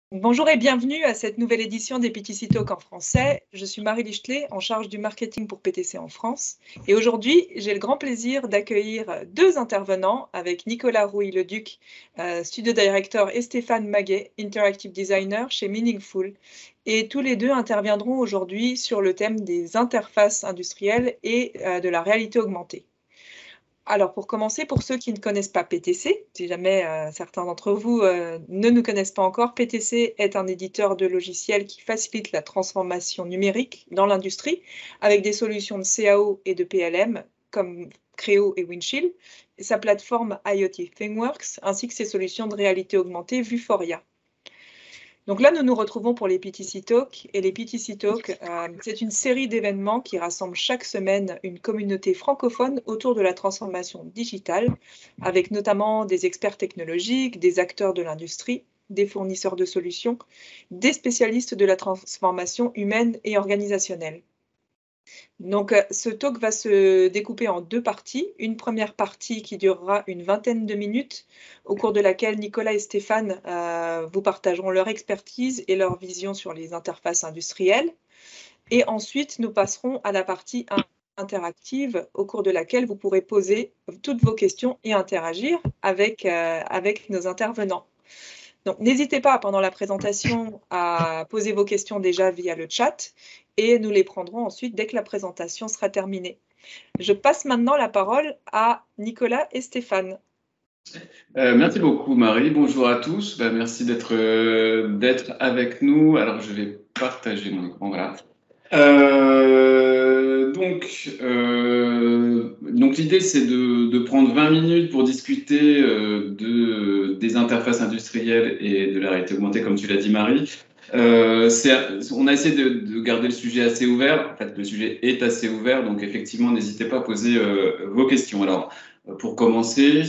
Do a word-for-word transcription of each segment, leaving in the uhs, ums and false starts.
Bonjour et bienvenue à cette nouvelle édition des P T C Talk en français. Je suis Marie Lichelet, en charge du marketing pour P T C en France. Et aujourd'hui, j'ai le grand plaisir d'accueillir deux intervenants avec Nicolas Rouy-Le-Duc, euh, Studio Director, et Stéphane Maguet, Interactive Designer chez Meaningful. Et tous les deux interviendront aujourd'hui sur le thème des interfaces industrielles et euh, de la réalité augmentée. Alors, pour commencer, pour ceux qui ne connaissent pas P T C, si jamais euh, certains d'entre vous euh, ne nous connaissent pas encore, P T C est un éditeur de logiciels qui facilite la transformation numérique dans l'industrie avec des solutions de C A O et de P L M comme Creo et Windchill, et sa plateforme IoT ThingWorks, ainsi que ses solutions de réalité augmentée Vuforia. Donc là, nous nous retrouvons pour les P T C Talk. Et les P T C Talk, euh, c'est une série d'événements qui rassemble chaque semaine une communauté francophone autour de la transformation digitale, avec notamment des experts technologiques, des acteurs de l'industrie, des fournisseurs de solutions, des spécialistes de la transformation humaine et organisationnelle. Donc, ce talk va se découper en deux parties. Une première partie qui durera une vingtaine de minutes, au cours de laquelle Nicolas et Stéphane euh, vous partageront leur expertise et leur vision sur les interfaces industrielles. Et ensuite, nous passerons à la partie interactive, au cours de laquelle vous pourrez poser toutes vos questions et interagir avec, euh, avec nos intervenants. Donc, n'hésitez pas pendant la présentation à poser vos questions déjà via le chat et nous les prendrons ensuite dès que la présentation sera terminée. Je passe maintenant la parole à Nicolas et Stéphane. Euh, merci beaucoup Marie, bonjour à tous, ben, merci d'être euh, d'être avec nous. Alors je vais partager mon écran, voilà. Euh, donc euh, donc l'idée c'est de, de prendre vingt minutes pour discuter euh, de, des interfaces industrielles et de la réalité augmentée, comme tu l'as dit Marie. Euh, c'est, on a essayé de, de garder le sujet assez ouvert. En fait, le sujet est assez ouvert, donc effectivement, n'hésitez pas à poser euh, vos questions. Alors, pour commencer,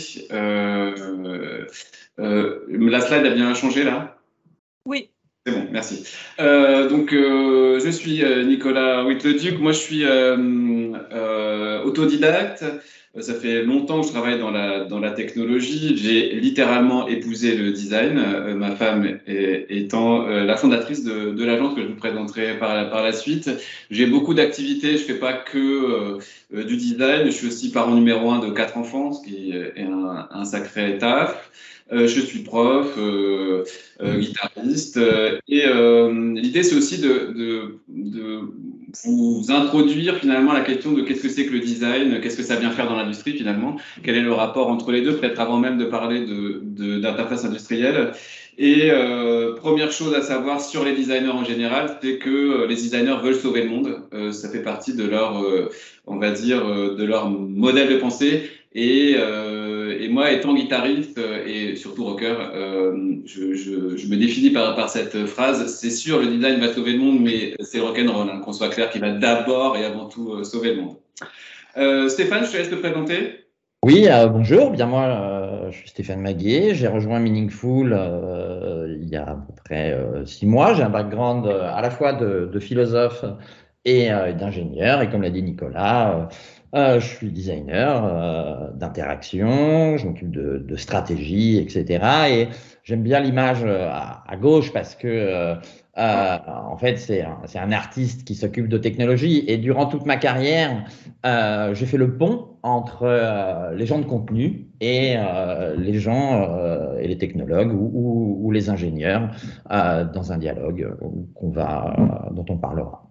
euh, euh, la slide a bien changé là? Oui. C'est bon, merci. Euh, donc, euh, je suis Nicolas Rouy-Le-Duc. Moi, je suis euh, euh, autodidacte. Ça fait longtemps que je travaille dans la, dans la technologie. J'ai littéralement épousé le design, euh, ma femme est, étant euh, la fondatrice de, de l'agence que je vous présenterai par, par la suite. J'ai beaucoup d'activités, je fais pas que euh, du design, je suis aussi parent numéro un de quatre enfants, ce qui est un, un sacré taf. Euh, je suis prof, euh, euh, guitariste, euh, et euh, l'idée c'est aussi de, de, de vous introduire finalement à la question de qu'est-ce que c'est que le design, qu'est-ce que ça vient faire dans l'industrie finalement, quel est le rapport entre les deux, peut-être avant même de parler de, de, d'interface industrielle. Et euh, première chose à savoir sur les designers en général, c'est que les designers veulent sauver le monde. Euh, ça fait partie de leur, euh, on va dire, euh, de leur modèle de pensée. Et, euh, et moi, étant guitariste euh, et surtout rocker, euh, je, je, je me définis par, par cette phrase. C'est sûr, le design va sauver le monde, mais c'est le rock'n'roll, hein, qu'on soit clair, qui va d'abord et avant tout euh, sauver le monde. Euh, Stéphane, je te laisse te présenter. Oui, euh, bonjour. Bien moi, euh, je suis Stéphane Maguet. J'ai rejoint Meaningful euh, il y a à peu près euh, six mois. J'ai un background euh, à la fois de, de philosophe et euh, d'ingénieur. Et comme l'a dit Nicolas, euh, euh, je suis designer euh, d'interaction. Je m'occupe de, de stratégie, et cetera. Et j'aime bien l'image à, à gauche parce que euh, euh, en fait, c'est un, c'est un artiste qui s'occupe de technologie. Et durant toute ma carrière, euh, j'ai fait le pont entre euh, les gens de contenu et euh, les gens euh, et les technologues ou, ou, ou les ingénieurs euh, dans un dialogue qu'on va, euh, dont on parlera.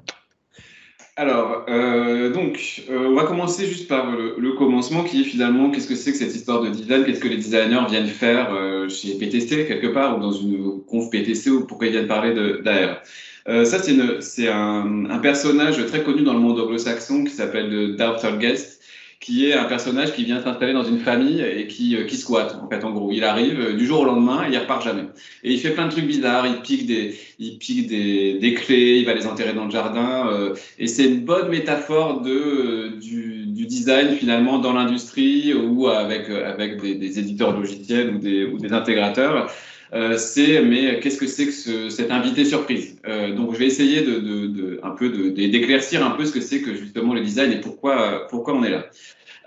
Alors, euh, donc, euh, on va commencer juste par le, le commencement qui est finalement, qu'est-ce que c'est que cette histoire de design? Qu'est-ce que les designers viennent faire euh, chez P T C, quelque part, ou dans une conf P T C, ou pourquoi ils viennent parler d'A R? Euh, ça, c'est, une, c'est un, un personnage très connu dans le monde anglo-saxon qui s'appelle Dowtherguest, qui est un personnage qui vient s'installer dans une famille et qui, qui squatte, en fait, en gros. Il arrive du jour au lendemain et il repart jamais. Et il fait plein de trucs bizarres, il pique des, il pique des, des clés, il va les enterrer dans le jardin, euh, et c'est une bonne métaphore de, euh, du, du design, finalement, dans l'industrie ou avec, avec des, des éditeurs logiciels ou des, ou des intégrateurs. Euh, c'est mais qu'est-ce que c'est que ce, cet invité surprise? Euh, donc je vais essayer de, de, de un peu de, d'éclaircir un peu ce que c'est que justement le design et pourquoi pourquoi on est là.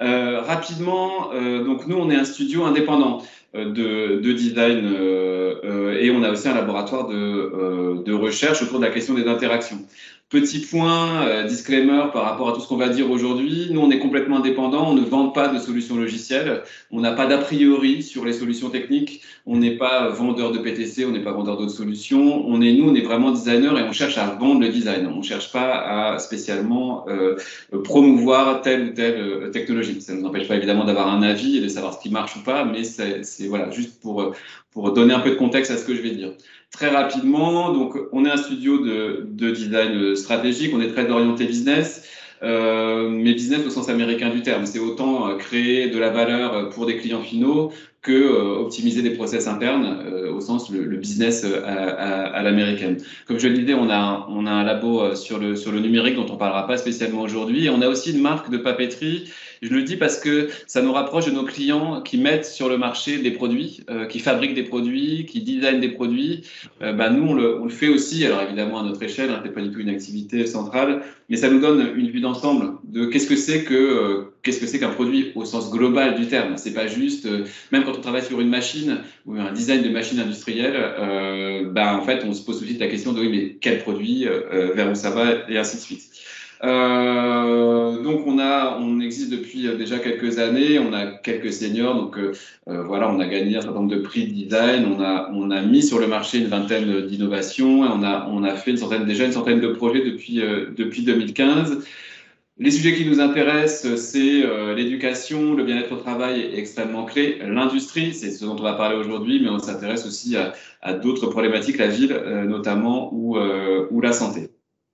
Euh, rapidement, euh, donc nous, on est un studio indépendant euh, de, de design euh, euh, et on a aussi un laboratoire de, euh, de recherche autour de la question des interactions. Petit point, euh, disclaimer par rapport à tout ce qu'on va dire aujourd'hui. Nous, on est complètement indépendant, on ne vend pas de solutions logicielles, on n'a pas d'a priori sur les solutions techniques, on n'est pas vendeur de P T C, on n'est pas vendeur d'autres solutions. On est, nous, on est vraiment designer et on cherche à vendre le design. On ne cherche pas à spécialement euh, promouvoir telle ou telle euh, technologie. Ça ne nous empêche pas évidemment d'avoir un avis et de savoir ce qui marche ou pas, mais c'est voilà, juste pour, pour donner un peu de contexte à ce que je vais dire. Très rapidement, donc on est un studio de, de design stratégique, on est très orienté business, euh, mais business au sens américain du terme. C'est autant euh, créer de la valeur pour des clients finaux que euh, optimiser des process internes euh, au sens le, le business à, à, à l'américaine. Comme je le disais, on a, on a un labo sur le, sur le numérique dont on ne parlera pas spécialement aujourd'hui. Et on a aussi une marque de papeterie. Je le dis parce que ça nous rapproche de nos clients qui mettent sur le marché des produits, euh, qui fabriquent des produits, qui designent des produits. Euh, bah, nous, on le, on le fait aussi, alors évidemment à notre échelle, hein, c'est pas du tout une activité centrale, mais ça nous donne une vue d'ensemble de qu'est-ce que c'est que euh, qu'est-ce que c'est qu'un produit au sens global du terme. C'est pas juste, euh, même quand on travaille sur une machine ou un design de machine industrielle, euh, bah, en fait, on se pose tout de suite la question de oui, mais quel produit, euh, vers où ça va, et ainsi de suite. Euh, donc on a, on existe depuis déjà quelques années, on a quelques seniors, donc euh, voilà, on a gagné un certain nombre de prix de design, on a, on a mis sur le marché une vingtaine d'innovations, et on a, on a fait une centaine, déjà une centaine de projets depuis, euh, depuis deux mille quinze. Les sujets qui nous intéressent, c'est euh, l'éducation, le bien-être au travail est extrêmement clé, l'industrie, c'est ce dont on va parler aujourd'hui, mais on s'intéresse aussi à, à d'autres problématiques, la ville euh, notamment, ou, euh, ou la santé.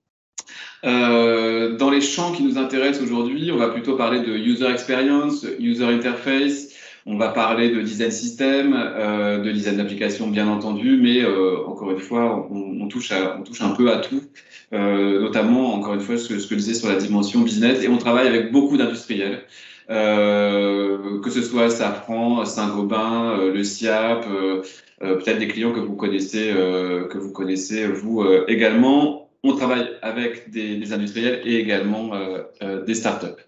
Euh, dans les champs qui nous intéressent aujourd'hui, on va plutôt parler de user experience, user interface, on va parler de design system, euh, de design d'application bien entendu, mais euh, encore une fois, on, on, touche à, on touche un peu à tout, euh, notamment, encore une fois, ce que, ce que je disais sur la dimension business, et on travaille avec beaucoup d'industriels, euh, que ce soit Safran, Saint-Gobain, euh, le SIAP, euh, euh, peut-être des clients que vous connaissez, euh, que vous connaissez vous euh, également. On travaille avec des, des industriels et également euh, euh, des startups.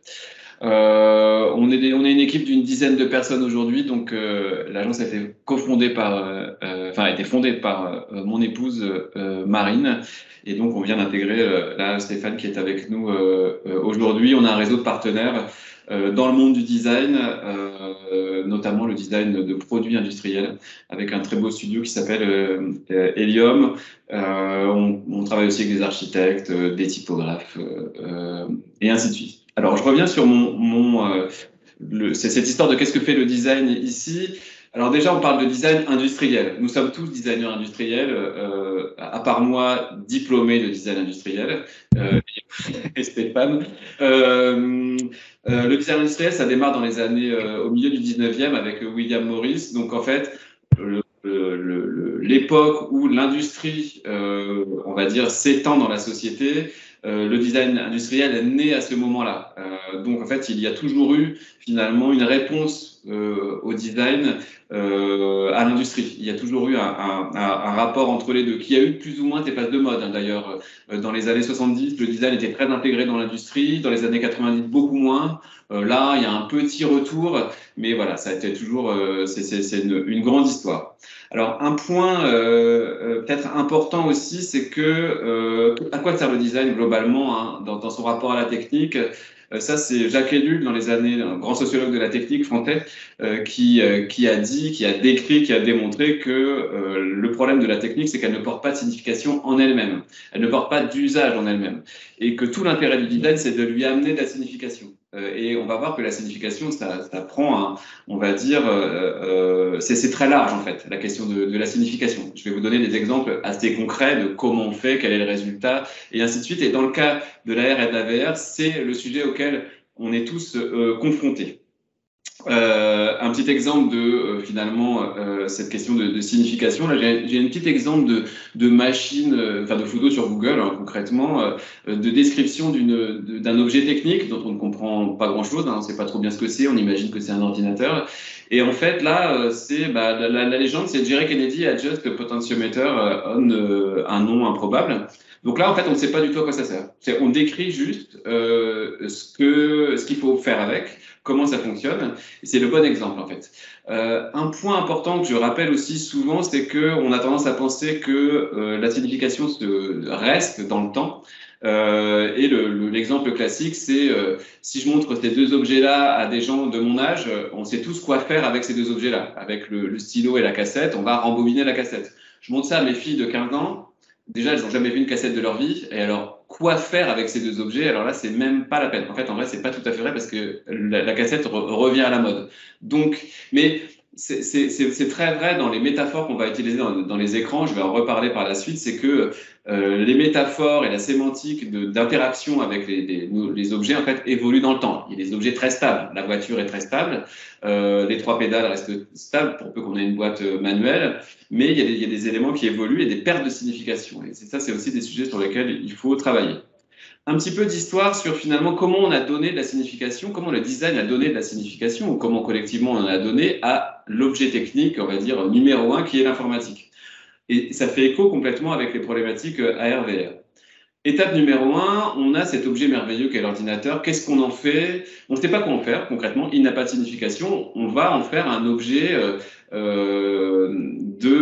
Euh, on, est, on est une équipe d'une dizaine de personnes aujourd'hui, donc euh, l'agence a été cofondée par, euh, enfin a été fondée par euh, mon épouse euh, Marine, et donc on vient d'intégrer euh, là Stéphane qui est avec nous euh, aujourd'hui. On a un réseau de partenaires euh, dans le monde du design, euh, notamment le design de produits industriels, avec un très beau studio qui s'appelle euh, Helium. Euh, on, on travaille aussi avec des architectes, euh, des typographes, euh, et ainsi de suite. Alors, je reviens sur mon, mon euh, le, c'est cette histoire de qu'est-ce que fait le design ici. Alors déjà, on parle de design industriel. Nous sommes tous designers industriels, euh, à part moi, diplômé de design industriel, euh, et Stéphane. Euh, euh, le design industriel, ça démarre dans les années, euh, au milieu du dix-neuvième avec William Morris. Donc en fait, le, l'époque où l'industrie, euh, on va dire, s'étend dans la société, euh, le design industriel est né à ce moment-là. Euh, donc, en fait, il y a toujours eu, finalement, une réponse euh, au design euh, à l'industrie. Il y a toujours eu un, un, un rapport entre les deux, qui a eu plus ou moins des phases de mode. Hein. D'ailleurs, dans les années soixante-dix, le design était très intégré dans l'industrie. Dans les années quatre-vingt-dix, beaucoup moins. Euh, là, il y a un petit retour, mais voilà, ça a été toujours, euh, c'est une, une grande histoire. Alors, un point euh, peut-être important aussi, c'est que euh, à quoi sert le design globalement hein, dans, dans son rapport à la technique? Euh, ça, c'est Jacques Ellul, dans les années, un grand sociologue de la technique français, euh, qui, euh, qui a dit, qui a décrit, qui a démontré que euh, le problème de la technique, c'est qu'elle ne porte pas de signification en elle-même. Elle ne porte pas d'usage en elle-même. Et que tout l'intérêt du design, c'est de lui amener de la signification. Euh, et on va voir que la signification, ça, ça prend, un, on va dire, euh, euh, c'est très large en fait, la question de, de la signification. Je vais vous donner des exemples assez concrets de comment on fait, quel est le résultat, et ainsi de suite. Et dans le cas de l'A R et de la V R, c'est le sujet auquel on est tous euh, confrontés. Euh, un petit exemple de euh, finalement euh, cette question de, de signification. Là, j'ai un petit exemple de, de machine, euh, enfin de photo sur Google hein, concrètement, euh, de description d'une d'un objet technique dont on ne comprend pas grand-chose. Hein, on ne sait pas trop bien ce que c'est. On imagine que c'est un ordinateur. Et en fait, là, euh, c'est bah, la, la, la légende, c'est Jerry Kennedy adjust the potentiometer on euh, un nom improbable. Donc là, en fait, on ne sait pas du tout à quoi ça sert. C'est, on décrit juste euh, ce que, ce qu'il faut faire avec, comment ça fonctionne. Et c'est le bon exemple, en fait. Euh, un point important que je rappelle aussi souvent, c'est qu'on a tendance à penser que euh, la signification se reste dans le temps. Euh, et le, le, l'exemple classique, c'est euh, si je montre ces deux objets-là à des gens de mon âge, on sait tous quoi faire avec ces deux objets-là. Avec le, le stylo et la cassette, on va rembobiner la cassette. Je montre ça à mes filles de quinze ans. Déjà, elles n'ont jamais vu une cassette de leur vie. Et alors, quoi faire avec ces deux objets? Alors là, c'est même pas la peine. En fait, en vrai, c'est pas tout à fait vrai parce que la, la cassette re, revient à la mode. Donc, mais c'est, c'est, c'est, c'est très vrai dans les métaphores qu'on va utiliser dans, dans les écrans. Je vais en reparler par la suite. C'est que euh, les métaphores et la sémantique de, d'interaction avec les, les, les objets, en fait, évoluent dans le temps. Il y a des objets très stables. La voiture est très stable. Euh, les trois pédales restent stables pour peu qu'on ait une boîte manuelle. Mais il y, a des, il y a des éléments qui évoluent et des pertes de signification. Et c'est ça, c'est aussi des sujets sur lesquels il faut travailler. Un petit peu d'histoire sur finalement comment on a donné de la signification, comment le design a donné de la signification, ou comment collectivement on en a donné à l'objet technique, on va dire, numéro un, qui est l'informatique. Et ça fait écho complètement avec les problématiques A R V R. Étape numéro un, on a cet objet merveilleux qu'est l'ordinateur. Qu'est-ce qu'on en fait? On ne sait pas quoi en faire, concrètement. Il n'a pas de signification. On va en faire un objet euh, euh, de,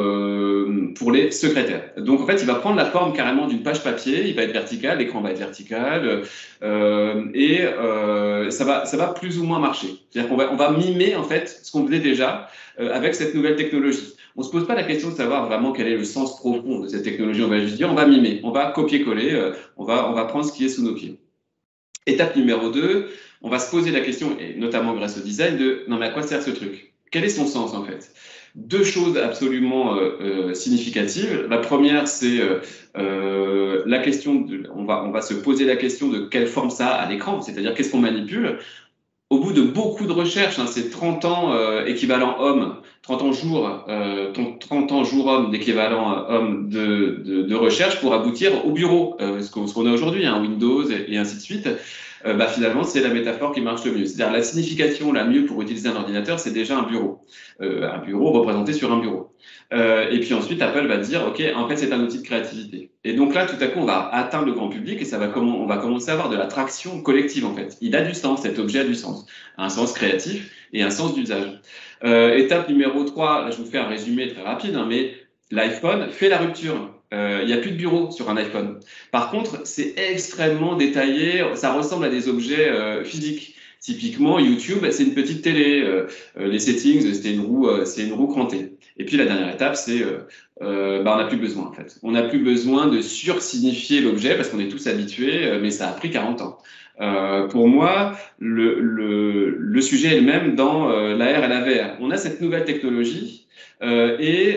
euh, pour les secrétaires. Donc, en fait, il va prendre la forme carrément d'une page papier. Il va être vertical, l'écran va être vertical. Euh, et euh, ça va, ça va plus ou moins marcher. C'est-à-dire qu'on va, on va mimer, en fait, ce qu'on faisait déjà euh, avec cette nouvelle technologie. On ne se pose pas la question de savoir vraiment quel est le sens profond de cette technologie. On va juste dire, on va mimer, on va copier-coller, euh, on, va, on va prendre ce qui est sous nos pieds. Étape numéro deux, on va se poser la question, et notamment grâce au design, de non mais à quoi sert ce truc? Quel est son sens en fait? Deux choses absolument euh, euh, significatives. La première, c'est euh, euh, la question, de, on, va, on va se poser la question de quelle forme ça a à l'écran, c'est-à-dire qu'est-ce qu'on manipule. Au bout de beaucoup de recherches, hein, c'est trente ans euh, équivalent homme, trente ans jour, euh, trente ans jour homme d'équivalent euh, homme de, de, de recherche pour aboutir au bureau, euh, ce qu'on, ce qu'on a aujourd'hui, hein, Windows et, et ainsi de suite. Euh, bah, finalement, c'est la métaphore qui marche le mieux. C'est-à-dire la signification la mieux pour utiliser un ordinateur, c'est déjà un bureau. Euh, un bureau représenté sur un bureau. Euh, et puis ensuite, Apple va dire, OK, en fait, c'est un outil de créativité. Et donc là, tout à coup, on va atteindre le grand public et ça va comment, on va commencer à avoir de la traction collective, en fait. Il a du sens, cet objet a du sens. Un sens créatif et un sens d'usage. Euh, étape numéro trois, là, je vous fais un résumé très rapide, hein, mais l'iPhone fait la rupture. Il euh, n'y a plus de bureau sur un iPhone. Par contre, c'est extrêmement détaillé. Ça ressemble à des objets euh, physiques. Typiquement, YouTube, c'est une petite télé. Euh, les settings, c'est une roue, euh, c'est une roue crantée. Et puis la dernière étape, c'est, euh, euh, bah, on n'a plus besoin en fait. On n'a plus besoin de sursignifier l'objet parce qu'on est tous habitués, euh, mais ça a pris quarante ans. Euh, pour moi, le, le, le sujet est le même dans euh, l'A R et la V R. On a cette nouvelle technologie euh, et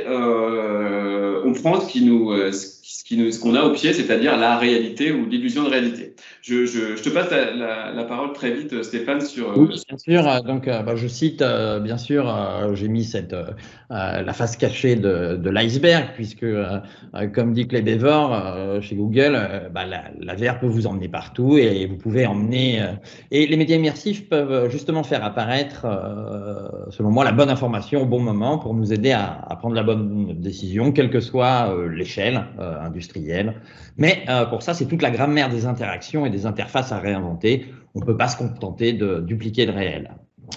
euh, on prend ce qui nous, euh, ce qui nous, ce qu'on a au pied, c'est-à-dire la réalité ou l'illusion de réalité. Je, je, je te passe la, la, la parole très vite, Stéphane, sur. Oui, bien sûr. Donc, euh, bah, je cite, euh, bien sûr, euh, j'ai mis cette euh, la face cachée de, de l'iceberg, puisque, euh, comme dit Klebevor euh, chez Google, euh, bah, la, la V R peut vous emmener partout et vous pouvez emmener. Euh, et les médias immersifs peuvent justement faire apparaître, euh, selon moi, la bonne information au bon moment pour nous aider à, à prendre la bonne décision, quelle que soit euh, l'échelle euh, industrielle. Mais euh, pour ça, c'est toute la grammaire des interactions et des interfaces à réinventer. On ne peut pas se contenter de dupliquer le réel.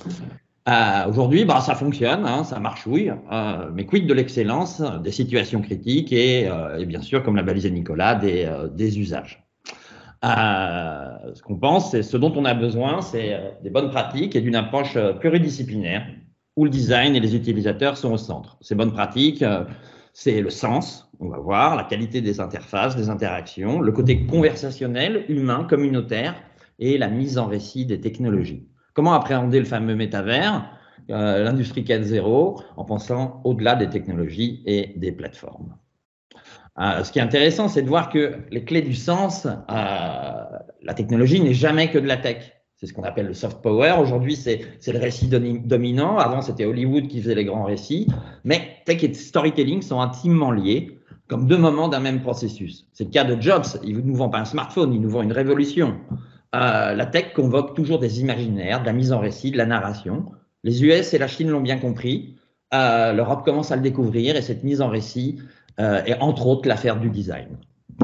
Euh, Aujourd'hui, bah, ça fonctionne, hein, ça marchouille, euh, mais quid de l'excellence, des situations critiques et, euh, et bien sûr, comme l'a balisé Nicolas, des, euh, des usages. Euh, ce qu'on pense, c'est ce dont on a besoin, c'est euh, des bonnes pratiques et d'une approche euh, pluridisciplinaire où le design et les utilisateurs sont au centre. Ces bonnes pratiques, euh, c'est le sens, on va voir, la qualité des interfaces, des interactions, le côté conversationnel, humain, communautaire, et la mise en récit des technologies. Comment appréhender le fameux métavers, euh, l'industrie quatre point zéro, en pensant au-delà des technologies et des plateformes. Euh, ce qui est intéressant, c'est de voir que les clés du sens, euh, la technologie n'est jamais que de la tech. C'est ce qu'on appelle le soft power. Aujourd'hui, c'est le récit dominant. Avant, c'était Hollywood qui faisait les grands récits. Mais tech et storytelling sont intimement liés, comme deux moments d'un même processus. C'est le cas de Jobs. Il ne nous vend pas un smartphone, il nous vend une révolution. Euh, la tech convoque toujours des imaginaires, de la mise en récit, de la narration. Les U S et la Chine l'ont bien compris. Euh, L'Europe commence à le découvrir et cette mise en récit euh, est entre autres l'affaire du design. Ouais.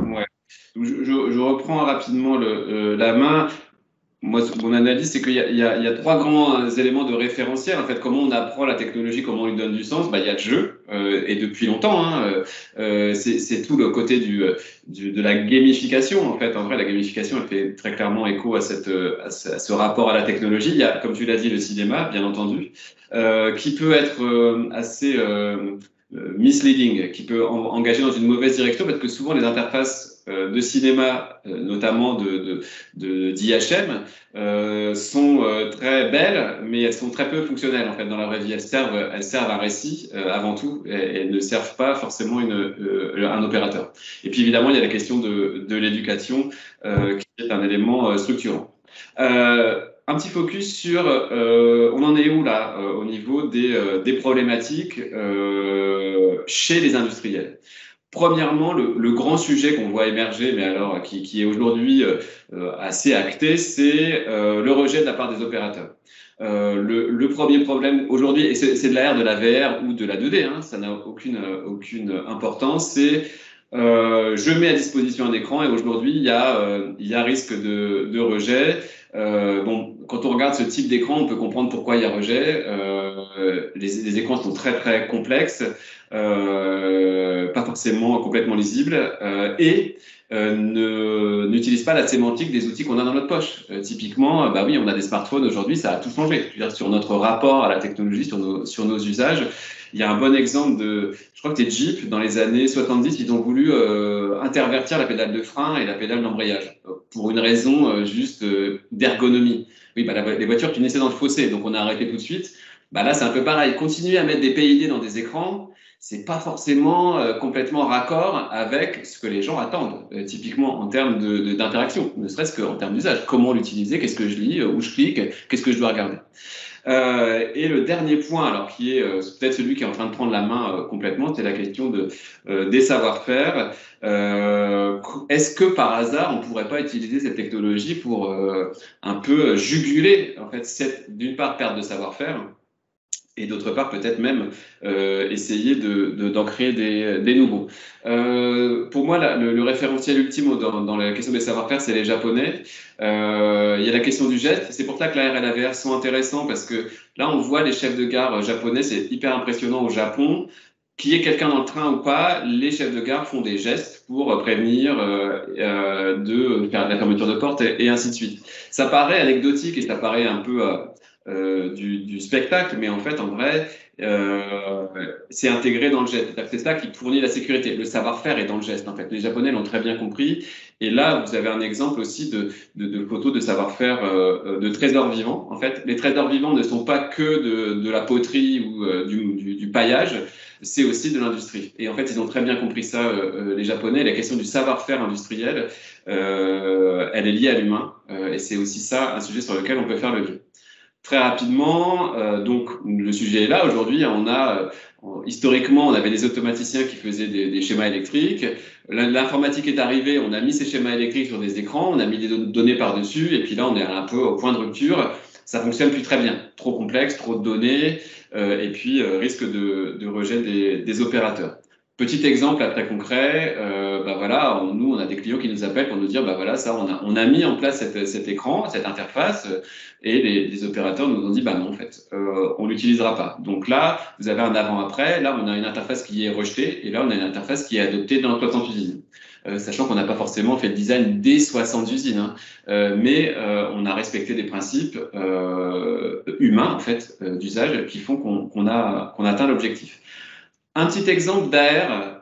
Je, je, je reprends rapidement le, euh, la main. Moi, mon analyse, c'est qu'il y, y, y a trois grands éléments de référentiel. En fait, comment on apprend la technologie, comment on lui donne du sens. Bah, il y a le jeu, euh, et depuis longtemps, hein, euh, c'est tout le côté du, du, de la gamification. En fait, en vrai, la gamification, elle fait très clairement écho à, cette, à, ce, à ce rapport à la technologie. Il y a, comme tu l'as dit, le cinéma, bien entendu, euh, qui peut être euh, assez euh, misleading, qui peut en, engager dans une mauvaise direction, parce que souvent les interfaces euh, de cinéma, euh, notamment de, de, de, d'I H M, euh, sont euh, très belles, mais elles sont très peu fonctionnelles en fait dans la vraie vie. Elles servent, elles servent un récit euh, avant tout, et, et elles ne servent pas forcément une, euh, un opérateur. Et puis évidemment, il y a la question de, de l'éducation euh, qui est un élément euh, structurant. Euh, Un petit focus sur, euh, on en est où là euh, au niveau des, euh, des problématiques euh, chez les industriels. Premièrement, le, le grand sujet qu'on voit émerger, mais alors qui, qui est aujourd'hui euh, assez acté, c'est euh, le rejet de la part des opérateurs. Euh, le, le premier problème aujourd'hui, et c'est de la R, de la V R ou de la deux D, hein, ça n'a aucune, aucune importance, c'est euh, je mets à disposition un écran et aujourd'hui il y a, euh, il y a risque de, de rejet. Euh, bon, quand on regarde ce type d'écran, on peut comprendre pourquoi il y a rejet. Euh, les, les écrans sont très très complexes, euh, pas forcément complètement lisibles, euh, et euh, n'utilisent pas la sémantique des outils qu'on a dans notre poche. Euh, typiquement, bah oui, on a des smartphones aujourd'hui, ça a tout changé. Je veux dire, sur notre rapport à la technologie, sur nos, sur nos usages. Il y a un bon exemple de, je crois que c'est Jeep, dans les années soixante-dix, ils ont voulu euh, intervertir la pédale de frein et la pédale d'embrayage pour une raison euh, juste euh, d'ergonomie. Oui, bah, la, les voitures finissaient dans le fossé, donc on a arrêté tout de suite. Bah, là, c'est un peu pareil. Continuer à mettre des P I D dans des écrans, c'est pas forcément euh, complètement raccord avec ce que les gens attendent, euh, typiquement en termes d'interaction, ne serait-ce qu'en termes d'usage. Comment l'utiliser, qu'est-ce que je lis, où je clique, qu'est-ce que je dois regarder. Euh, et le dernier point, alors qui est euh, peut-être celui qui est en train de prendre la main euh, complètement, c'est la question de, euh, des savoir-faire. Euh, Est-ce que par hasard, on ne pourrait pas utiliser cette technologie pour euh, un peu juguler en fait cette, d'une part, perte de savoir-faire, et d'autre part, peut-être même euh, essayer de, de, d'en créer des, des nouveaux. Euh, pour moi, la, le, le référentiel ultime dans, dans la question des savoir-faire, c'est les Japonais. Euh, il y a la question du geste. C'est pour ça que la R et la V R sont intéressants, parce que là, on voit les chefs de gare japonais, c'est hyper impressionnant au Japon. Qu'il y ait quelqu'un dans le train ou pas, les chefs de gare font des gestes pour prévenir euh, euh, de faire de la fermeture de porte et, et ainsi de suite. Ça paraît anecdotique et ça paraît un peu... Euh, Euh, du, du spectacle, mais en fait, en vrai, euh, c'est intégré dans le geste. C'est ça qui fournit la sécurité. Le savoir-faire est dans le geste, en fait. Les Japonais l'ont très bien compris. Et là, vous avez un exemple aussi de, de, de photos de savoir-faire euh, de trésors vivants. En fait, les trésors vivants ne sont pas que de, de la poterie ou euh, du, du, du paillage, c'est aussi de l'industrie. Et en fait, ils ont très bien compris ça, euh, les Japonais. La question du savoir-faire industriel, euh, elle est liée à l'humain. Euh, et c'est aussi ça, un sujet sur lequel on peut faire le lien. Très rapidement, euh, donc le sujet est là. Aujourd'hui, on a euh, historiquement, on avait des automaticiens qui faisaient des, des schémas électriques. L'informatique est arrivée, on a mis ces schémas électriques sur des écrans, on a mis des données par-dessus, et puis là, on est un peu au point de rupture. Ça fonctionne plus très bien, trop complexe, trop de données, euh, et puis euh, risque de, de rejet des, des opérateurs. Petit exemple là, très concret, euh, bah voilà, on, nous on a des clients qui nous appellent pour nous dire bah voilà ça on a on a mis en place cette, cet écran, cette interface euh, et les, les opérateurs nous ont dit bah non en fait euh, on l'utilisera pas. Donc là vous avez un avant-après, là on a une interface qui est rejetée et là on a une interface qui est adoptée dans soixante usines. Euh, sachant qu'on n'a pas forcément fait le design des soixante usines, hein, euh, mais euh, on a respecté des principes euh, humains en fait euh, d'usage qui font qu'on qu'on a qu'on a atteint l'objectif. Un petit exemple d'A R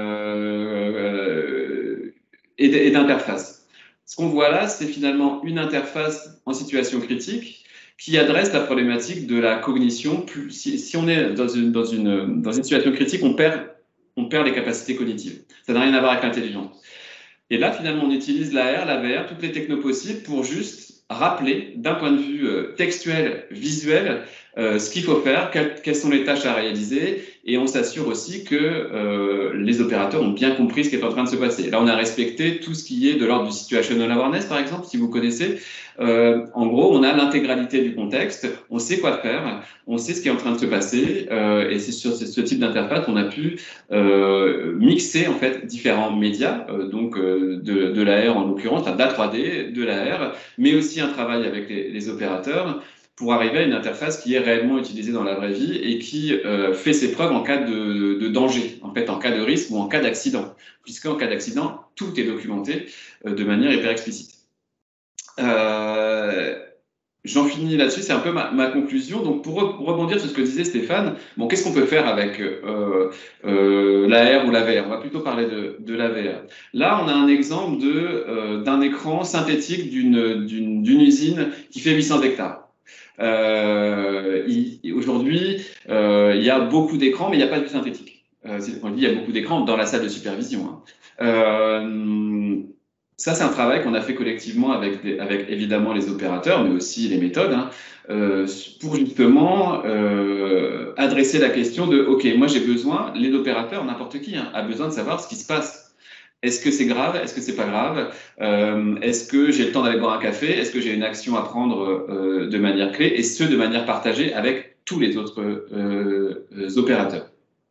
euh, et d'interface. Ce qu'on voit là, c'est finalement une interface en situation critique qui adresse la problématique de la cognition. Si, si on est dans une, dans, une, dans une situation critique, on perd, on perd les capacités cognitives. Ça n'a rien à voir avec l'intelligence. Et là, finalement, on utilise l'A R, la V R, toutes les technos possibles pour juste rappeler, d'un point de vue textuel, visuel, euh, ce qu'il faut faire, quelles, quelles sont les tâches à réaliser, et on s'assure aussi que euh, les opérateurs ont bien compris ce qui est en train de se passer. Là, on a respecté tout ce qui est de l'ordre du situational awareness, par exemple, si vous connaissez. Euh, en gros, on a l'intégralité du contexte, on sait quoi faire, on sait ce qui est en train de se passer, euh, et c'est sur ce type d'interface qu'on a pu euh, mixer en fait différents médias, euh, donc euh, de, de l'A R en l'occurrence, de la trois D, de l'A R, mais aussi un travail avec les, les opérateurs pour arriver à une interface qui est réellement utilisée dans la vraie vie et qui euh, fait ses preuves en cas de, de danger, en fait en cas de risque ou en cas d'accident, puisqu'en cas d'accident, tout est documenté euh, de manière hyper explicite. Euh, J'en finis là-dessus, c'est un peu ma, ma conclusion. Donc, pour, re, pour rebondir sur ce que disait Stéphane, bon, qu'est-ce qu'on peut faire avec euh, euh, l'A R ou la V R? On va plutôt parler de, de la V R. Là, on a un exemple de, euh, d'un écran synthétique d'une, d'une, d'une usine qui fait huit cents hectares. Euh, Aujourd'hui, euh, il y a beaucoup d'écrans, mais il n'y a pas de synthétique. Euh, on dit il y a beaucoup d'écrans dans la salle de supervision. Hein. Euh, Ça, c'est un travail qu'on a fait collectivement avec, des, avec évidemment les opérateurs, mais aussi les méthodes, hein, euh, pour justement euh, adresser la question de « Ok, moi j'ai besoin, les opérateurs, n'importe qui, hein, a besoin de savoir ce qui se passe. Est-ce que c'est grave? Est-ce que c'est pas grave? euh, Est-ce que j'ai le temps d'aller boire un café? Est-ce que j'ai une action à prendre euh, de manière clé? Et ce, de manière partagée avec tous les autres euh, euh, opérateurs.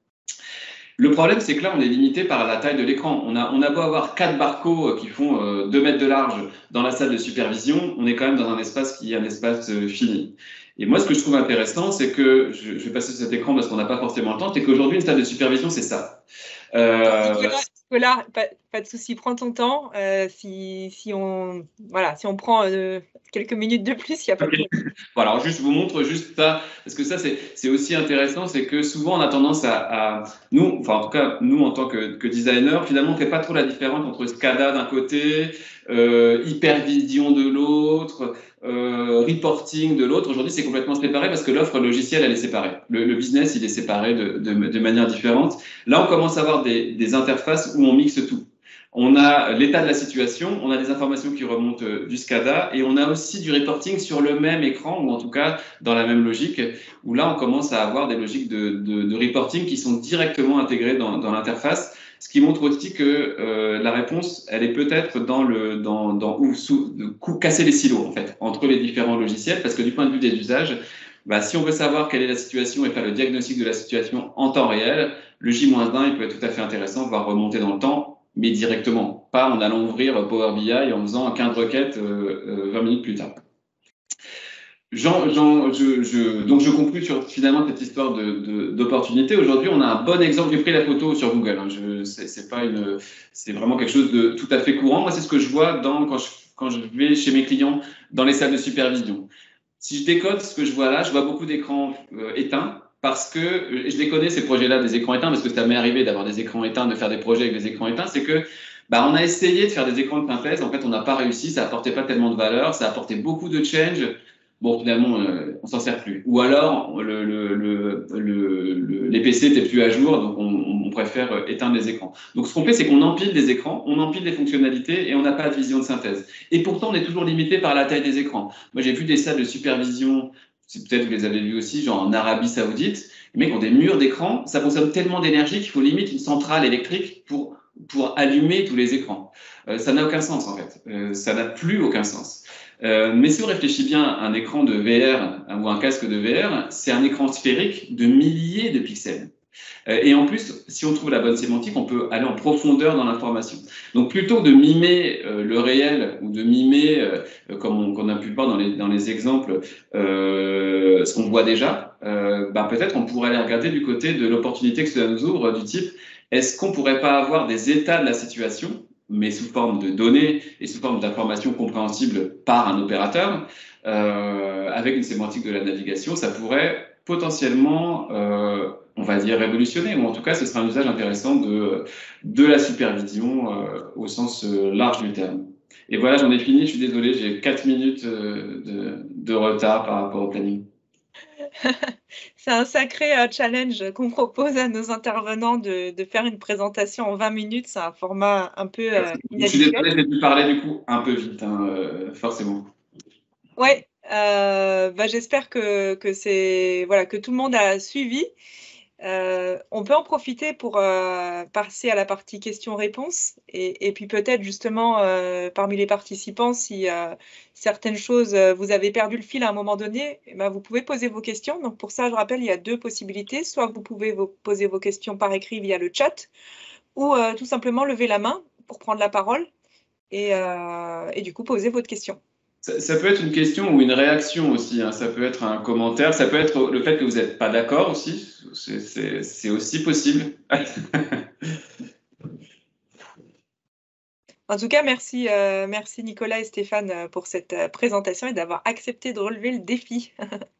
Le problème, c'est que là, on est limité par la taille de l'écran. On a, on a beau avoir quatre barcots qui font euh, deux mètres de large dans la salle de supervision, on est quand même dans un espace qui est un espace euh, fini. Et moi, ce que je trouve intéressant, c'est que, je, je vais passer sur cet écran parce qu'on n'a pas forcément le temps, c'est qu'aujourd'hui, une salle de supervision, c'est ça. Euh... Nicolas, pas, pas de souci, prends ton temps. Euh, si, si, on, voilà, si on prend euh, quelques minutes de plus, il n'y a pas okay. de problème. Voilà, alors juste, je vous montre juste ça, parce que ça, c'est aussi intéressant, c'est que souvent, on a tendance à, à, nous, enfin, en tout cas, nous, en tant que, que designer, finalement, on ne fait pas trop la différence entre SCADA d'un côté, euh, hypervision de l'autre, euh, reporting de l'autre. Aujourd'hui, c'est complètement séparé parce que l'offre logicielle, elle est séparée. Le, le business, il est séparé de, de, de manière différente. Là, on commence à avoir des, des interfaces où on mixe tout. On a l'état de la situation, on a des informations qui remontent du SCADA et on a aussi du reporting sur le même écran, ou en tout cas dans la même logique, où là, on commence à avoir des logiques de, de, de reporting qui sont directement intégrées dans, dans l'interface, ce qui montre aussi que euh, la réponse, elle est peut-être dans le dans, dans ou sous, de casser les silos en fait entre les différents logiciels, parce que du point de vue des usages, bah, si on veut savoir quelle est la situation et faire le diagnostic de la situation en temps réel, le J moins un, il peut être tout à fait intéressant, voire remonter dans le temps, mais directement, pas en allant ouvrir Power B I et en faisant quinze requêtes euh, euh, vingt minutes plus tard. Jean, Jean, je, je, donc je conclue sur finalement cette histoire d'opportunité. Aujourd'hui, on a un bon exemple. J'ai pris la photo sur Google. Hein. Je, c'est pas une, c'est vraiment quelque chose de tout à fait courant. Moi, c'est ce que je vois dans, quand, je, quand je vais chez mes clients dans les salles de supervision. Si je décode ce que je vois là, je vois beaucoup d'écrans euh, éteints parce que je les connais ces projets-là des écrans éteints parce que ça m'est arrivé d'avoir des écrans éteints, de faire des projets avec des écrans éteints. C'est que bah, on a essayé de faire des écrans de synthèse. En fait, on n'a pas réussi. Ça apportait pas tellement de valeur. Ça apportait beaucoup de change. Bon, finalement, euh, on s'en sert plus. Ou alors, le, le, le, le, les P C n'étaient plus à jour, donc on, on préfère éteindre les écrans. Donc, ce qu'on fait, c'est qu'on empile des écrans, on empile des fonctionnalités et on n'a pas de vision de synthèse. Et pourtant, on est toujours limité par la taille des écrans. Moi, j'ai vu des salles de supervision, peut-être vous les avez vues aussi, genre en Arabie Saoudite. Les mecs ont des murs d'écran, ça consomme tellement d'énergie qu'il faut limite une centrale électrique pour, pour allumer tous les écrans. Euh, ça n'a aucun sens, en fait. Euh, ça n'a plus aucun sens. Euh, mais si on réfléchit bien, un écran de V R ou un casque de V R, c'est un écran sphérique de milliers de pixels. Euh, et en plus, si on trouve la bonne sémantique, on peut aller en profondeur dans l'information. Donc plutôt que de mimer euh, le réel ou de mimer, euh, comme on, on a pu le voir dans les, dans les exemples, euh, ce qu'on voit déjà, euh, bah, peut-être on pourrait aller regarder du côté de l'opportunité que cela nous ouvre, du type, est-ce qu'on pourrait pas avoir des états de la situation, mais sous forme de données et sous forme d'informations compréhensibles par un opérateur, euh, avec une sémantique de la navigation, ça pourrait potentiellement, euh, on va dire, révolutionner, ou en tout cas, ce sera un usage intéressant de, de la supervision euh, au sens euh, large du terme. Et voilà, j'en ai fini, je suis désolé, j'ai quatre minutes euh, de, de retard par rapport au planning. C'est un sacré uh, challenge qu'on propose à nos intervenants de, de faire une présentation en vingt minutes. C'est un format un peu uh, inhabituel. Je suis désolé, j'ai dû parler du coup un peu vite, hein, euh, forcément. Ouais, Euh, bah, j'espère que, que, c'est, voilà, que tout le monde a suivi. Euh, on peut en profiter pour euh, passer à la partie questions-réponses et, et puis peut-être justement euh, parmi les participants, si euh, certaines choses, euh, vous avez perdu le fil à un moment donné, eh ben, vous pouvez poser vos questions. Donc pour ça, je rappelle, il y a deux possibilités. Soit vous pouvez vous poser vos questions par écrit via le chat ou euh, tout simplement lever la main pour prendre la parole et, euh, et du coup poser votre question. Ça, ça peut être une question ou une réaction aussi, hein. Ça peut être un commentaire, ça peut être le fait que vous n'êtes pas d'accord aussi. C'est aussi possible. En tout cas, merci, euh, merci Nicolas et Stéphane pour cette euh, présentation et d'avoir accepté de relever le défi.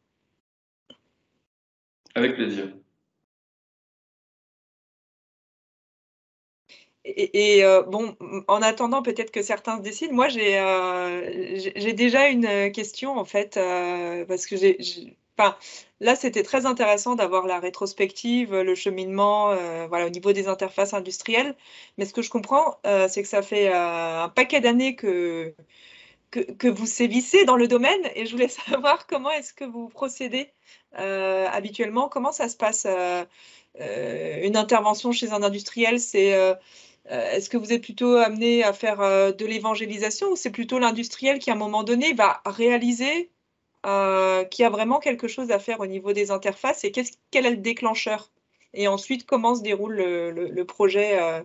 Avec plaisir. Et, et euh, bon, en attendant peut-être que certains se décident, moi j'ai euh, j'ai déjà une question en fait, euh, parce que j'ai, enfin, là c'était très intéressant d'avoir la rétrospective, le cheminement, euh, voilà, au niveau des interfaces industrielles. Mais ce que je comprends, euh, c'est que ça fait euh, un paquet d'années que, que, que vous sévissez dans le domaine, et je voulais savoir comment est-ce que vous procédez euh, habituellement, comment ça se passe euh, euh, une intervention chez un industriel, c'est euh, euh, est-ce que vous êtes plutôt amené à faire euh, de l'évangélisation ou c'est plutôt l'industriel qui, à un moment donné, va réaliser euh, qu'il y a vraiment quelque chose à faire au niveau des interfaces et qu'est-ce, quel est le déclencheur? Et ensuite, comment se déroule le, le, le projet euh,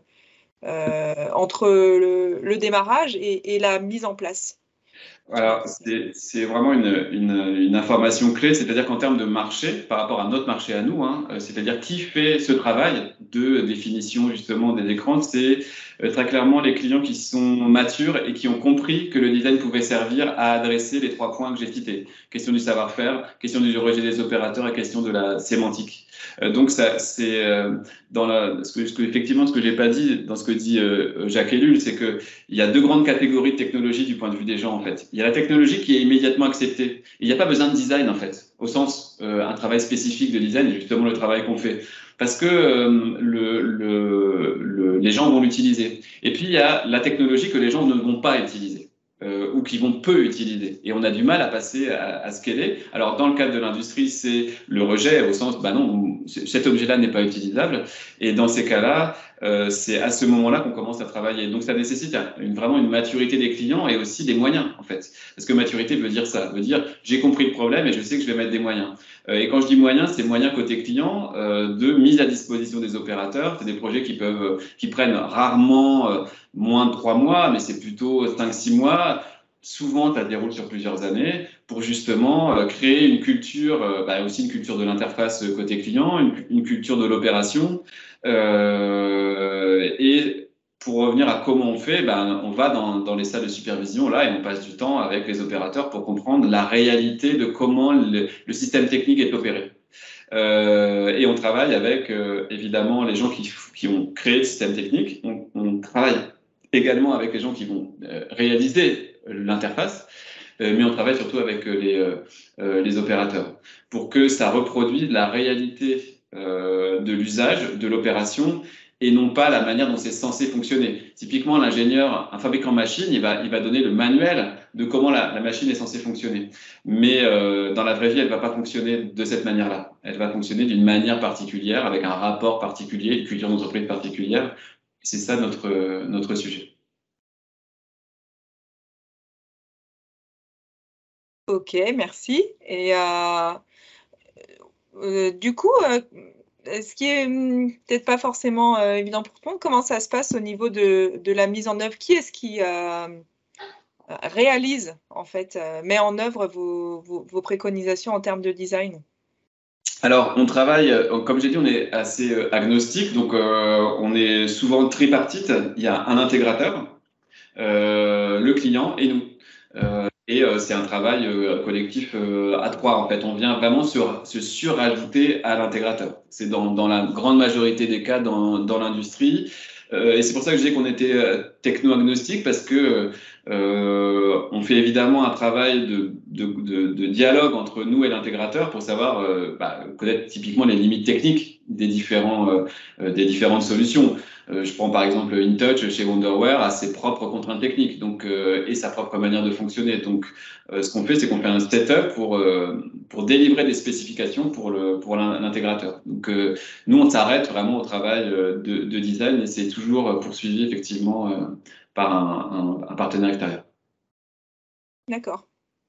euh, entre le, le démarrage et, et la mise en place? Alors, c'est vraiment une, une, une information clé, c'est-à-dire qu'en termes de marché, par rapport à notre marché à nous, hein, c'est-à-dire qui fait ce travail de définition justement des écrans, c'est euh, très clairement les clients qui sont matures et qui ont compris que le design pouvait servir à adresser les trois points que j'ai cités. Question du savoir-faire, question du rejet des opérateurs et question de la sémantique. Euh, donc, ça, c'est euh, dans la, ce que, ce que, effectivement, ce que j'ai pas dit dans ce que dit euh, Jacques Ellul, c'est que il y a deux grandes catégories de technologie du point de vue des gens, en fait. Il y a la technologie qui est immédiatement acceptée. Il n'y a pas besoin de design, en fait, au sens euh, un travail spécifique de design, justement le travail qu'on fait. Parce que euh, le, le, le, les gens vont l'utiliser. Et puis, il y a la technologie que les gens ne vont pas utiliser. Euh, ou qui vont peu utiliser. Et on a du mal à passer à, à ce qu'elle est. Alors, dans le cadre de l'industrie, c'est le rejet, au sens, bah non, cet objet-là n'est pas utilisable. Et dans ces cas-là, euh, c'est à ce moment-là qu'on commence à travailler. Donc, ça nécessite une, vraiment une maturité des clients et aussi des moyens, en fait. Parce que maturité veut dire ça, veut dire j'ai compris le problème et je sais que je vais mettre des moyens. Euh, et quand je dis moyens, c'est moyens côté client euh, de mise à disposition des opérateurs. C'est des projets qui peuvent, qui prennent rarement euh, moins de trois mois, mais c'est plutôt cinq, six mois. Souvent, ça déroule sur plusieurs années pour justement euh, créer une culture, euh, bah, aussi une culture de l'interface côté client, une, une culture de l'opération. Euh, et pour revenir à comment on fait, ben, on va dans, dans les salles de supervision là et on passe du temps avec les opérateurs pour comprendre la réalité de comment le, le système technique est opéré. Euh, et on travaille avec euh, évidemment les gens qui, qui ont créé le système technique. On, on travaille également avec les gens qui vont euh, réaliser l'interface, euh, mais on travaille surtout avec les, euh, les opérateurs pour que ça reproduise la réalité euh, de l'usage, de l'opération, et non pas la manière dont c'est censé fonctionner. Typiquement, l'ingénieur, un fabricant machine, il va, il va donner le manuel de comment la, la machine est censée fonctionner. Mais euh, dans la vraie vie, elle ne va pas fonctionner de cette manière-là. Elle va fonctionner d'une manière particulière, avec un rapport particulier, une culture d'entreprise particulière. C'est ça notre, notre sujet. Ok, merci. Et euh, euh, du coup, euh, ce qui est hum, peut-être pas forcément euh, évident pour tout le monde, comment ça se passe au niveau de, de la mise en œuvre? Qui est-ce qui euh, réalise, en fait, euh, met en œuvre vos, vos, vos préconisations en termes de design? Alors, on travaille, comme j'ai dit, on est assez agnostique, donc euh, on est souvent tripartite. Il y a un intégrateur, euh, le client et nous. Euh, et euh, c'est un travail euh, collectif euh, à trois, en fait. On vient vraiment sur, se surajouter à l'intégrateur. C'est dans, dans la grande majorité des cas dans, dans l'industrie. Euh, et c'est pour ça que je disais qu'on était euh, techno-agnostique, parce que euh, on fait évidemment un travail de, de, de, de dialogue entre nous et l'intégrateur pour savoir euh, bah, connaître typiquement les limites techniques des, différents, euh, des différentes solutions. Euh, je prends par exemple InTouch chez Wonderware a ses propres contraintes techniques donc, euh, et sa propre manière de fonctionner. Donc, euh, ce qu'on fait, c'est qu'on fait un setup pour, euh, pour délivrer des spécifications pour, le, pour l'intégrateur. Donc, euh, nous, on s'arrête vraiment au travail de, de design et c'est toujours poursuivi effectivement euh, par un, un, un partenaire extérieur. D'accord.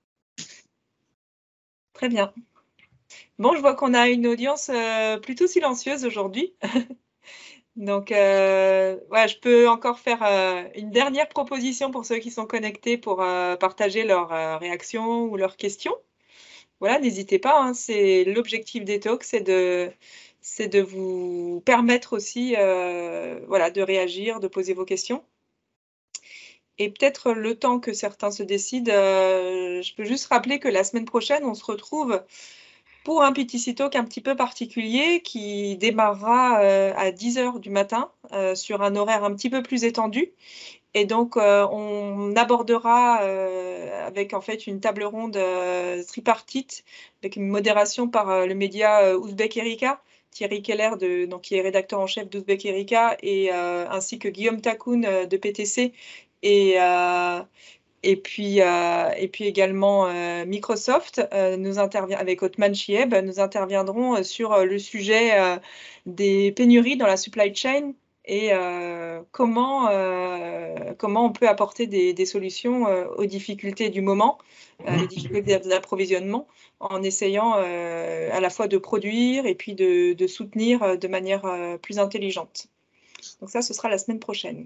Très bien. Bon, je vois qu'on a une audience euh, plutôt silencieuse aujourd'hui. Donc, euh, ouais, je peux encore faire euh, une dernière proposition pour ceux qui sont connectés pour euh, partager leurs euh, réactions ou leurs questions. Voilà, n'hésitez pas, hein, c'est l'objectif des talks, c'est de, c'est de vous permettre aussi euh, voilà, de réagir, de poser vos questions. Et peut-être le temps que certains se décident, euh, je peux juste rappeler que la semaine prochaine, on se retrouve pour un P T C Talk un petit peu particulier qui démarrera euh, à dix heures du matin euh, sur un horaire un petit peu plus étendu. Et donc, euh, on abordera euh, avec en fait une table ronde euh, tripartite avec une modération par euh, le média euh, Ouzbek Erika, Thierry Keller, de, donc, qui est rédacteur en chef d'Ouzbek Erika, et euh, ainsi que Guillaume Takoun euh, de P T C et, euh, et, puis, euh, et puis également euh, Microsoft euh, nous intervient avec Othman Chieb, nous interviendrons sur le sujet euh, des pénuries dans la supply chain et euh, comment, euh, comment on peut apporter des, des solutions euh, aux difficultés du moment, euh, les difficultés d'approvisionnement, en essayant euh, à la fois de produire et puis de, de soutenir de manière euh, plus intelligente. Donc ça, ce sera la semaine prochaine.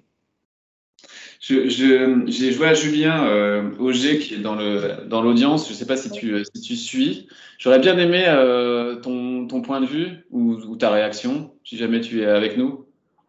Je, je, j'ai joué à Julien euh, Auger qui est dans le dans l'audience. Je ne sais pas si tu si tu suis. J'aurais bien aimé euh, ton, ton point de vue ou, ou ta réaction si jamais tu es avec nous.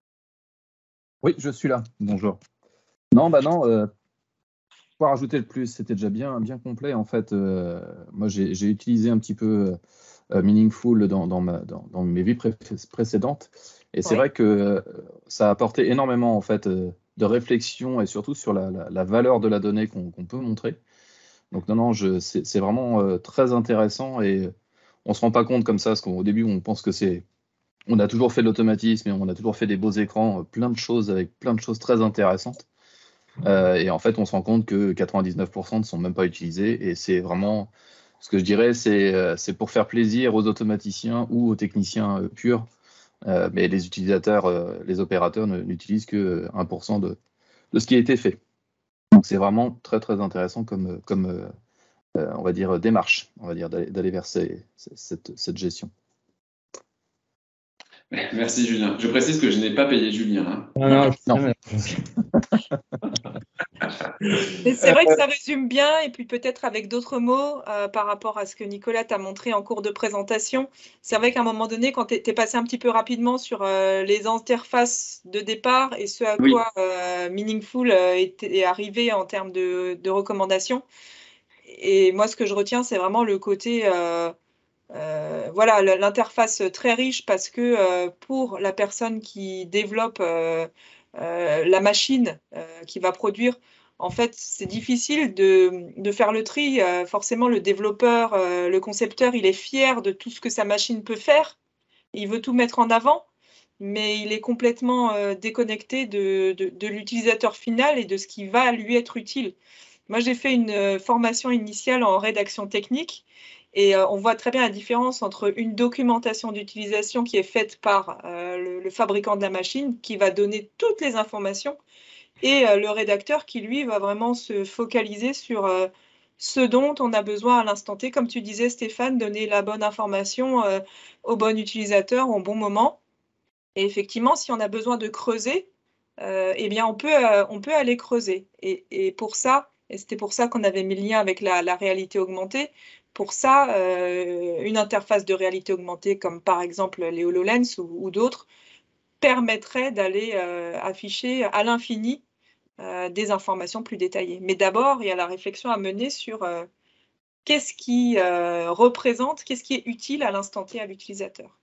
Oui, je suis là. Bonjour. Non, bah non. Euh, pour rajouter le plus, c'était déjà bien bien complet en fait. Euh, moi, j'ai, j'ai utilisé un petit peu euh, Meaningful dans dans, ma, dans dans mes vies pré- précédentes et c'est Ouais. vrai que euh, ça a apporté énormément en fait. Euh, de réflexion et surtout sur la, la, la valeur de la donnée qu'on qu'on peut montrer. Donc non, non, je, c'est, c'est vraiment euh, très intéressant et on ne se rend pas compte comme ça, parce qu'au début, on pense que c'est... On a toujours fait de l'automatisme et on a toujours fait des beaux écrans, euh, plein de choses avec plein de choses très intéressantes. Euh, et en fait, on se rend compte que quatre-vingt-dix-neuf pour cent ne sont même pas utilisés et c'est vraiment... Ce que je dirais, c'est, euh, c'est pour faire plaisir aux automaticiens ou aux techniciens euh, purs. Euh, mais les utilisateurs, euh, les opérateurs ne, n'utilisent que un pour cent de, de ce qui a été fait. Donc c'est vraiment très très intéressant comme, comme euh, on va dire démarche, on va dire d'aller, d'aller vers ces, cette, cette gestion. Merci Julien. Je précise que je n'ai pas payé Julien. Hein. Non, non, non. Mais c'est vrai que ça résume bien, et puis peut-être avec d'autres mots euh, par rapport à ce que Nicolas t'a montré en cours de présentation. C'est vrai qu'à un moment donné, quand tu es passé un petit peu rapidement sur euh, les interfaces de départ et ce à Oui. quoi euh, Meaningful euh, est, est arrivé en termes de, de recommandations. Et moi, ce que je retiens, c'est vraiment le côté, euh, euh, voilà, l'interface très riche parce que euh, pour la personne qui développe euh, euh, la machine euh, qui va produire, en fait, c'est difficile de, de faire le tri. Euh, forcément, le développeur, euh, le concepteur, il est fier de tout ce que sa machine peut faire. Il veut tout mettre en avant, mais il est complètement euh, déconnecté de, de, de l'utilisateur final et de ce qui va lui être utile. Moi, j'ai fait une euh, formation initiale en rédaction technique et euh, on voit très bien la différence entre une documentation d'utilisation qui est faite par euh, le, le fabricant de la machine, qui va donner toutes les informations, et euh, le rédacteur qui, lui, va vraiment se focaliser sur euh, ce dont on a besoin à l'instant T. Comme tu disais, Stéphane, donner la bonne information euh, au bon utilisateur au bon moment. Et effectivement, si on a besoin de creuser, euh, eh bien, on peut, euh, on peut aller creuser. Et, et pour ça, et c'était pour ça qu'on avait mis le lien avec la, la réalité augmentée, pour ça, euh, une interface de réalité augmentée, comme par exemple les HoloLens ou, ou d'autres, permettrait d'aller euh, afficher à l'infini euh, des informations plus détaillées. Mais d'abord, il y a la réflexion à mener sur euh, qu'est-ce qui euh, représente, qu'est-ce qui est utile à l'instant T à l'utilisateur.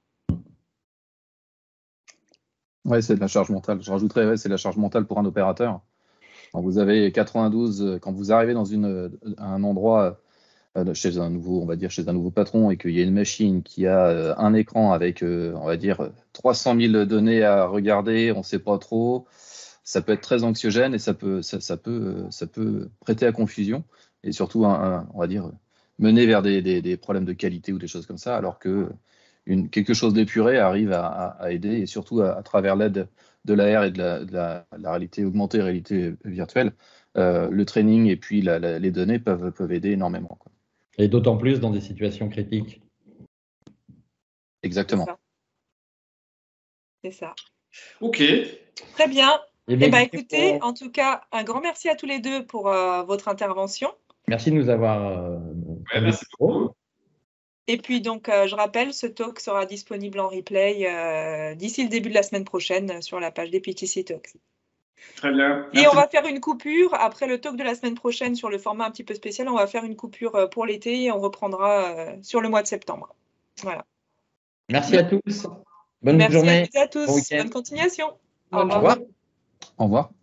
Oui, c'est de la charge mentale. Je rajouterais, ouais, c'est de la charge mentale pour un opérateur. Quand vous avez quatre-vingt-douze, quand vous arrivez dans une, un endroit euh, chez un nouveau, on va dire, chez un nouveau patron et qu'il y a une machine qui a euh, un écran avec, euh, on va dire, trois cent mille données à regarder, on ne sait pas trop, ça peut être très anxiogène et ça peut, ça, ça peut, ça peut prêter à confusion et surtout, un, un, on va dire, mener vers des, des, des problèmes de qualité ou des choses comme ça, alors que une, quelque chose d'épuré arrive à, à, à aider et surtout à, à travers l'aide de l'A R et de la, de la, la réalité augmentée, réalité virtuelle, euh, le training et puis la, la, les données peuvent, peuvent aider énormément, quoi. Et d'autant plus dans des situations critiques. Exactement. C'est ça. Ok. Très bien. Eh Eh bien, ben, écoutez, en tout cas, un grand merci à tous les deux pour euh, votre intervention. Merci de nous avoir. Euh, Ouais, merci beaucoup. Et puis, donc, euh, je rappelle, ce talk sera disponible en replay euh, d'ici le début de la semaine prochaine sur la page des P T C Talks. Très bien. Merci. Et on va faire une coupure après le talk de la semaine prochaine sur le format un petit peu spécial. On va faire une coupure pour l'été et on reprendra euh, sur le mois de septembre. Voilà. Merci à tous. Bonne Merci journée. à tous. Bon week-end. Bonne continuation. Au revoir. Au revoir.